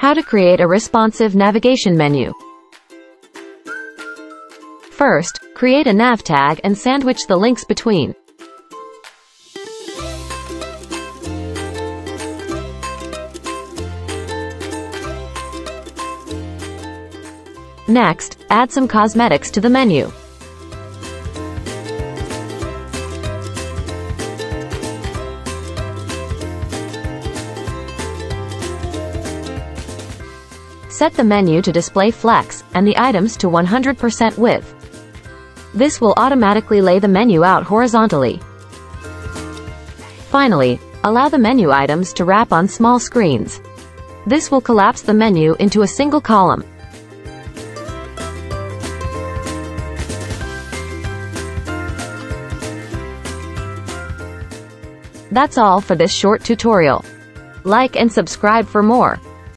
How to create a responsive navigation menu. First, create a nav tag and sandwich the links between. Next, add some cosmetics to the menu. Set the menu to display flex, and the items to 100% width. This will automatically lay the menu out horizontally. Finally, allow the menu items to wrap on small screens. This will collapse the menu into a single column. That's all for this short tutorial. Like and subscribe for more.